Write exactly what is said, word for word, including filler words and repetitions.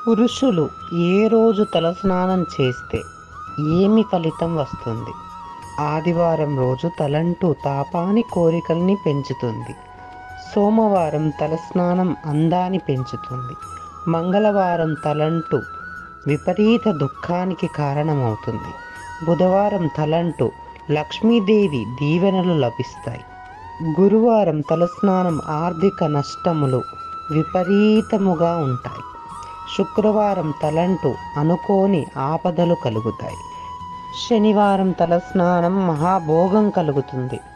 పురుషులు ఏ రోజు తలస్నానం చేస్తే ఏమి ఫలితం వస్తుంది? ఆదివారం రోజు తలంటూ తాపాని కోరికల్ని పెంచుతుంది. సోమవారం తలస్నానం అందాన్ని పెంచుతుంది. మంగళవారం తలంటు విపరీత దుఃఖానికి కారణమవుతుంది. బుధవారం తలంటు లక్ష్మీదేవి దీవెనలు లభిస్తాయి. గురువారం తలస్నానం ఆర్థిక నష్టములు విపరీతముగా ఉంటాయి. శుక్రవారం తలంటు అనుకోని ఆపదలు కలుగుతాయి. శనివారం తలస్నానం మహాభోగం కలుగుతుంది.